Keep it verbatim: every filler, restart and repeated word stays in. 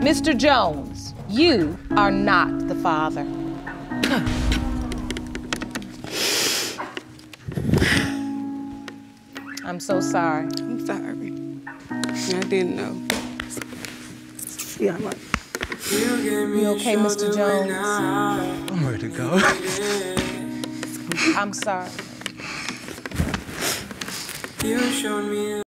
Mister Jones, you are not the father. I'm so sorry. I'm sorry. I didn't know. Yeah, I'm right. You okay, Mister Jones? I'm ready to go. I'm sorry. You showed me